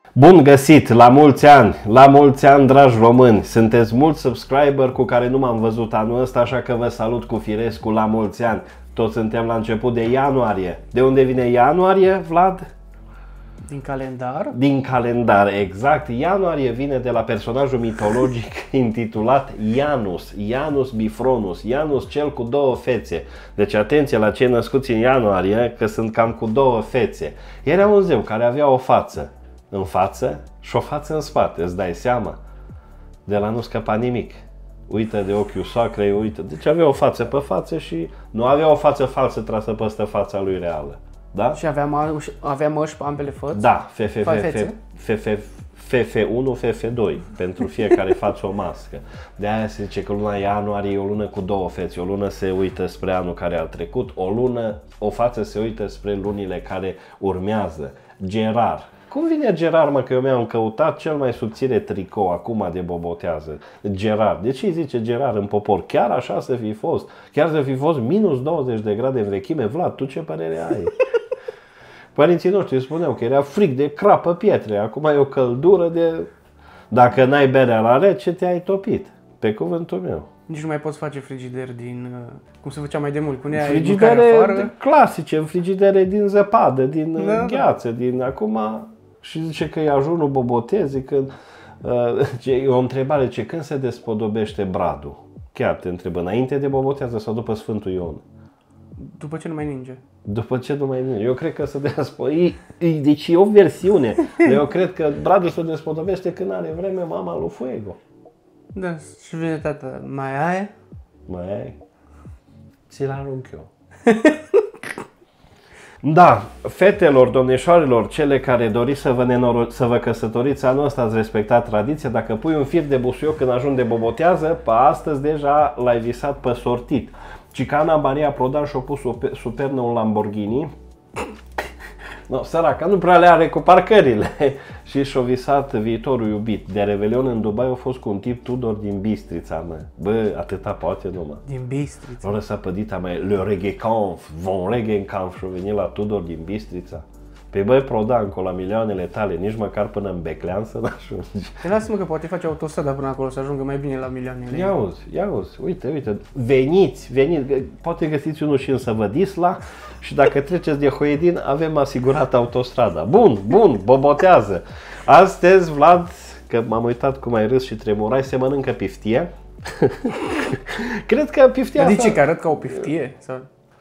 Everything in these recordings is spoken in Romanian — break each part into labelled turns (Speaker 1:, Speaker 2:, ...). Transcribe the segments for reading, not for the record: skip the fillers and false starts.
Speaker 1: Bun găsit! La mulți ani! La mulți ani, dragi români! Sunteți mulți subscriber cu care nu m-am văzut anul ăsta, așa că vă salut cu firescu la mulți ani! Toți suntem la început de ianuarie. De unde vine ianuarie, Vlad?
Speaker 2: Din calendar?
Speaker 1: Din calendar, exact. Ianuarie vine de la personajul mitologic intitulat Janus. Janus Bifronus. Janus cel cu două fețe. Deci atenție la cei născuți în ianuarie, că sunt cam cu două fețe. Era un zeu care avea o față în față și o față în spate, îți dai seama? De la nu scăpa nimic. Uită de ochiul soacrei, uită. Deci avea o față pe față și nu avea o față falsă trasă peste fața lui reală. Da?
Speaker 2: Și avea măști pe ambele făți?
Speaker 1: Da, FF1, FF2, pentru fiecare față o mască. De aia se zice că luna ianuarie e o lună cu două fețe, o lună se uită spre anul care a trecut, o față se uită spre lunile care urmează. Gerard. Cum vine Gerard, mă, că eu mi-am căutat cel mai subțire tricou acum de bobotează? Gerard. De ce îi zice Gerard în popor? Chiar așa să fi fost? Chiar să fi fost minus 20 de grade în vechime? Vlad, tu ce părere ai? Părinții noștri spuneau că era frig de crapă pietre, acum e o căldură de... Dacă n-ai berea la rece, te-ai topit. Pe cuvântul meu.
Speaker 2: Nici nu mai poți face frigider din... cum se făcea mai de mult, puneai
Speaker 1: frigidere clasice, frigidere din zăpadă, din gheață, din acum... Și zice că e ajunul bobotezii când... E o întrebare, ce când se despodobește bradul? Chiar te întreb, înainte de bobotează sau după Sfântul Ion?
Speaker 2: După ce nu mai ninge.
Speaker 1: După ce nu mai ninge. Eu cred că se despodobește... Deci e o versiune. Eu cred că bradul se despodobește când are vreme mama lui Fuego.
Speaker 2: Da, și vine tata, mai ai?
Speaker 1: Mai ai? Ți-l arunc eu. Da, fetelor, domnișoarelor, cele care doriți să vă căsătoriți anul ăsta, ați respectat tradiția. Dacă pui un fir de busuioc când ajungi de bobotează, pe astăzi deja l-ai visat pe sortit. Cicana Maria Prodan și-a pus sub pernă un Lamborghini. No, săraca nu prea le are cu parcările. Și și-a visat viitorul iubit. De Revelion în Dubai a fost cu un tip Tudor din Bistrița, mă. Bă, atâta poate numai.
Speaker 2: Din Bistrița.
Speaker 1: O lăsat pe dita mea, le reggaecanf, von reggaecanf și-a venit la Tudor din Bistrița. Pe băi, Prodanco, la milioanele tale, nici măcar până în Beclean să n-ajungi.
Speaker 2: Te lasă-mă că poate face autostrada până acolo să ajungă mai bine la milioanele.
Speaker 1: Ia auzi, uite, veniți, poate găsiți unul și în Săvădisla și dacă treceți de Hoedin, avem asigurat autostrada. Bun, bobotează. Astăzi, Vlad, că m-am uitat cum ai râs și tremurai, se mănâncă piftie. Cred că piftia asta...
Speaker 2: Adică că arăt ca o piftie? Sau...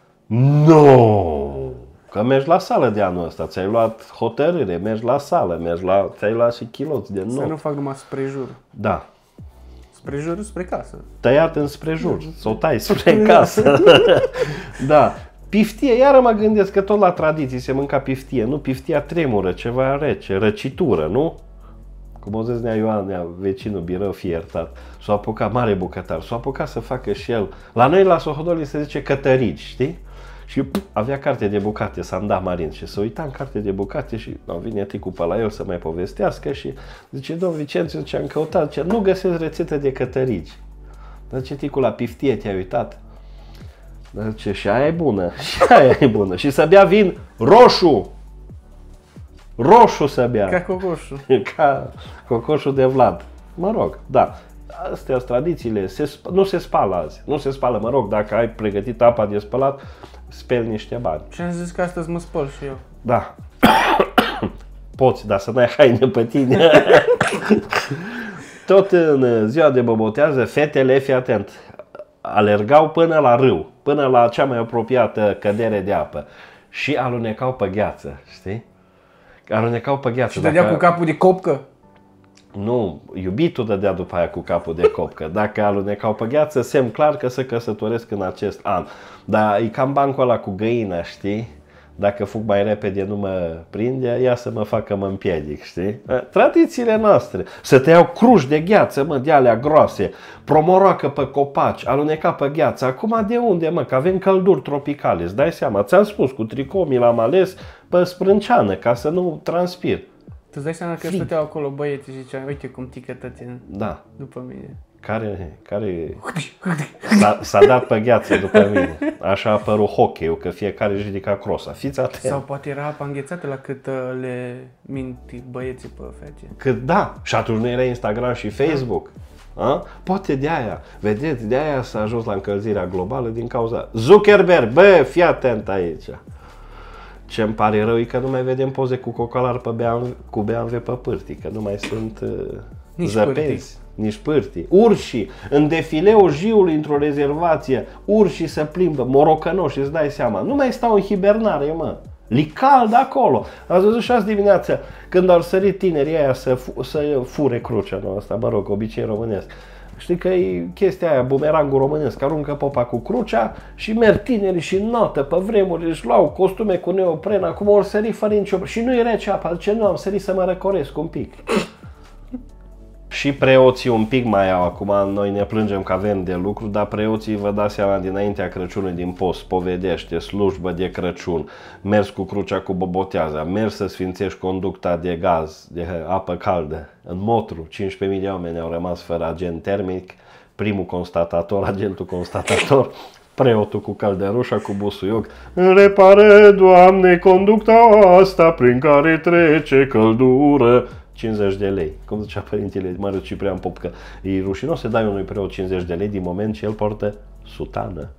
Speaker 1: No! Că mergi la sală de anul ăsta, ți-ai luat hotărâre, mergi la sală, ți-ai luat și chiloți de nou.
Speaker 2: Să nu fac numai sprejur.
Speaker 1: Da.
Speaker 2: Sprejur spre casă.
Speaker 1: Tăiat în sprejur, să o tai spre casă. Da. Piftie, iară mă gândesc că tot la tradiții se mânca piftie, nu? Piftia tremură, ceva rece, răcitură, nu? Cum o zis Nea Ioan, vecinul Birău, fie iertat, s-a apucat mare bucătar, s-a apucat să facă și el. La noi la Sohodoli se zice cătărici, știi? Și avea carte de bucate, Sanda Marin, și se uita în carte de bucate și vine ticul pe la el să mai povestească și zice, domn Vicențiu, ce am căutat, zice, nu găsesc rețetă de cătărici. Zice, ticul, la piftie te-ai uitat? Zice, și aia e bună, și să bea vin roșu. Roșu să bea.
Speaker 2: Ca cocoșul.
Speaker 1: Ca cocoșul de Vlad. Mă rog, da. Astea sunt tradițiile. Nu se spală azi. Nu se spală, mă rog, dacă ai pregătit apa de spălat, speli niște bani.
Speaker 2: Și am zis că astăzi mă spăl și eu.
Speaker 1: Da. Poți, dar să n-ai haine pe tine. Tot în ziua de bobotează, fetele, fii atent, alergau până la râu, până la cea mai apropiată cădere de apă și alunecau pe gheață, știi? Alunecau pe gheață.
Speaker 2: Și dădea cu capul de copcă?
Speaker 1: Nu, iubitul dădea după aia cu capul de copcă. Dacă alunecau pe gheață, semn clar că se căsătoresc în acest an. Dar e cam bancul ăla cu găina, știi? Dacă fug mai repede nu mă prinde, ia să mă facă mă împiedic, știi? Tradițiile noastre. Să te iau cruși de gheață, mă, de alea groase, promoroacă pe copaci, aluneca pe gheață. Acum de unde, mă? Că avem călduri tropicale, îți dai seama. Ți-am spus, cu tricou mi l-am ales pe sprânceană, ca să nu transpir.
Speaker 2: Tu îți dai seama că stăteau acolo băieții și zicea, uite cum tică tăti după mine.
Speaker 1: Care s-a dat pe gheață după mine. Așa a apărut hockey-ul, că fiecare își ridica crosa. Fiți atenți.
Speaker 2: Sau poate era apa înghețată la cât le minti băieții pe fece.
Speaker 1: Cât da. Și atunci nu era Instagram și Facebook. A? Poate de aia. Vedeți, de aia s-a ajuns la încălzirea globală din cauza Zuckerberg. Bă, fii atent aici. Ce-mi pare rău e că nu mai vedem poze cu cocalar cu BMW pe pârtii, că nu mai sunt zăpezi. Nici pârtii. Urșii, în defileul Jiului într-o rezervație, urșii se plimbă, morocănoși, îți dai seama. Nu mai stau în hibernare, mă. Li cald acolo. Ați văzut și azi dimineața, când au sărit tinerii aia să fure crucea noastră, mă rog, obicei românesc. Știi că e chestia aia, bumerangul românesc, aruncă popa cu crucea și merg tinerii și notă pe vremuri, își luau costume cu neopren, acum ori sări fără nicio... Și nu-i rece apa, zice, nu, am sărit să mă răcoresc un pic. Și preoții un pic mai au, acum noi ne plângem că avem de lucru, dar preoții, vă dați seama, dinaintea Crăciunului din post, spovedește, slujbă de Crăciun, mers cu crucea cu boboteaza, mers să sfințești conducta de gaz, de apă caldă, în Motru, 15.000 de oameni au rămas fără agent termic, primul constatator, agentul constatator, preotul cu căldărușa, cu busuioc. Repare, Doamne, conducta asta prin care trece căldură. 50 de lei. Cum zicea părintele Marius Ciprian Pop, că e rușinos să dai unui preot 50 de lei din moment ce el poartă sutană.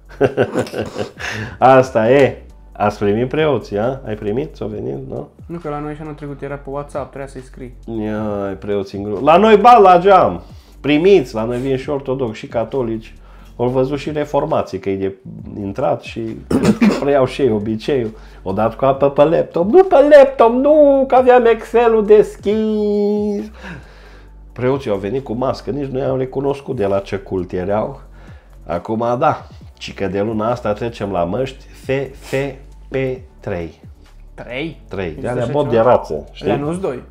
Speaker 1: Asta e. Ați primit preoții, a? Ai primit? S-au venit, nu?
Speaker 2: Nu, că la noi și anul trecut era pe WhatsApp, trebuia să-i scrii.
Speaker 1: Ia, preoții în grup. La noi bal la geam. Primiți, la noi vin și ortodoxi și catolici. Au văzut și reformații, că e de intrat și cred că preiau și ei obiceiul. O dat cu apă pe laptop. Nu pe laptop, nu, că aveam Excel-ul deschis. Preoții au venit cu mască, nici nu i-am recunoscut de la ce cult erau. Acum da, ci că de luna asta trecem la măști FFP3.
Speaker 2: 3?
Speaker 1: 3, de alea bot de rață.
Speaker 2: Alea nu-s 2.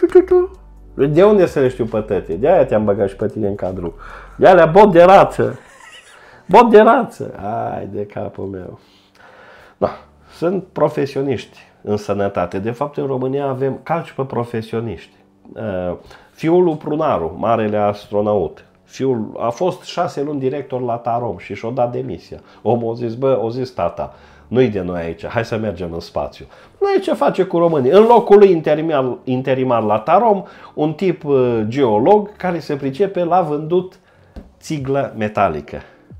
Speaker 1: De unde să le știu pe tăte? De aia te-am băgat și pe tine în cadru. De alea bot de rață. Bot de rață. Ai de capul meu. Da, sunt profesioniști în sănătate. De fapt, în România avem calci pe profesioniști. Fiul lui Prunaru, marele astronaut, fiul a fost 6 luni director la Tarom și și-a dat demisia. Omul a zis, bă, a zis tata, nu-i de noi aici, hai să mergem în spațiu. Noi ce face cu românii? În locul lui interimar la Tarom, un tip geolog care se pricepe la vândut țiglă metalică.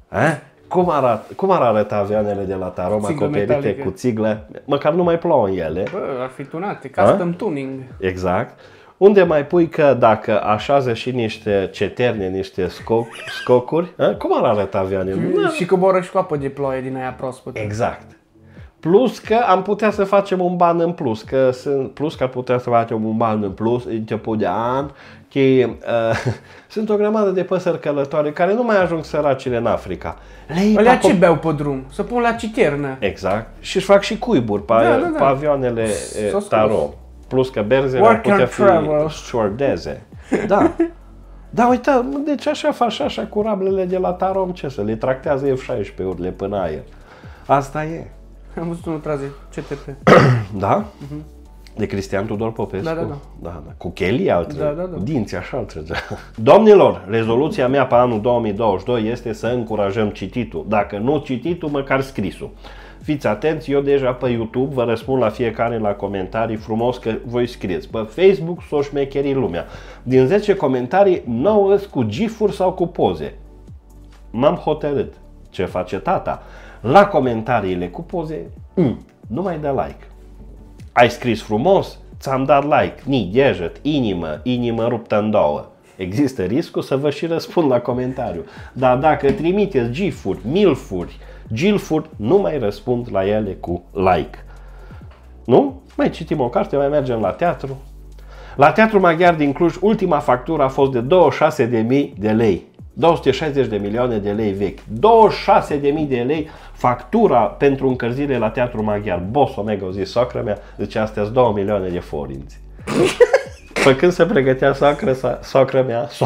Speaker 1: Cum ar arăta avioanele de la Tarom acoperite metalică cu țiglă? Măcar nu mai plouă în ele.
Speaker 2: Bă, ar fi tunate, custom tuning.
Speaker 1: Exact. Unde mai pui că dacă așează și niște ceterne, niște scocuri, cum ar arăta avioanele?
Speaker 2: Și coboră și cu apă de ploaie din aia proaspătă.
Speaker 1: Exact. Plus că am putea să facem un ban în plus, că ar putea să facem un ban în plus început de an, că sunt o grămadă de păsări călătoare care nu mai ajung săracile în Africa.
Speaker 2: Alea ce beau pe drum? Să pun la citernă.
Speaker 1: Exact. Și își fac și cuiburi pe avioanele Tarom. Plus că berzele ar putea fi stewardeze. Da. Da, uite, deci așa fac și așa cu rablele de la Tarom, ce să le tractează F-16-urile până aer. Asta e.
Speaker 2: Am văzut unul traze CTP.
Speaker 1: Da? De Cristian Tudor Popescu? Da. Cu chelii altă, cu dinții așa altă. Domnilor, rezoluția mea pe anul 2022 este să încurajăm cititul. Dacă nu cititul, măcar scrisul. Fiți atenți, eu deja pe YouTube vă răspund la fiecare la comentarii frumos, că voi scrieți. Pe Facebook s-o șmecherii lumea. Din 10 comentarii, 9 cu gifuri sau cu poze. M-am hotărât. Ce face tata? La comentariile cu poze, nu mai dă like. Ai scris frumos? Ți-am dat like. Ni, deget, inimă ruptă în două. Există riscul să vă și răspund la comentariu. Dar dacă trimiteți gifuri, milfuri, gilfuri, nu mai răspund la ele cu like. Nu? Mai citim o carte, mai mergem la teatru. La Teatrul Maghiar din Cluj, ultima factură a fost de 26.000 de lei. 260 de milioane de lei vechi. 26.000 de lei factura pentru încălzire la Teatrul Maghiar. Boss Omega a zis soacră mea, zice, astea-s 2 milioane de forinți. Făcând se pregătea soacră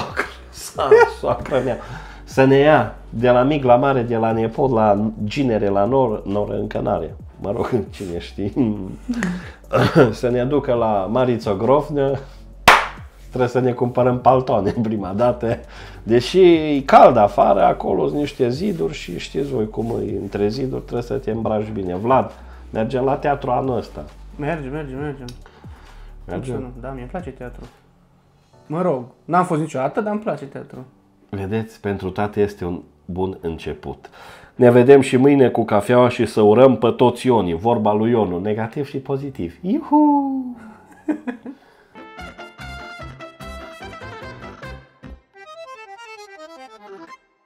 Speaker 1: mea, să ne ia de la mic la mare, de la nepot la ginere, la nor încă n-are. Mă rog, cine știe. Să ne aducă la Mariță Grofnă. Trebuie să ne cumpărăm paltoane prima dată. Deși e cald afară, acolo sunt niște ziduri și știți voi cum e, între ziduri trebuie să te îmbraci bine. Vlad, mergem la teatru anul ăsta.
Speaker 2: Mergem.
Speaker 1: Mergem?
Speaker 2: Da, mie îmi place teatru. Mă rog, n-am fost niciodată, dar îmi place teatru.
Speaker 1: Vedeți, pentru toate este un bun început. Ne vedem și mâine cu cafeaua și să urăm pe toți Ionii, vorba lui Ionu, negativ și pozitiv. Iuhu!